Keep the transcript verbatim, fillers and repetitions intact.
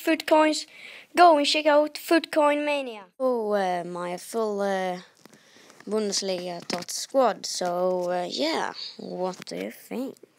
food coins, go and check out Food Coin Mania. Oh, uh, my full uh, Bundesliga T O T S squad. So uh, yeah, what do you think?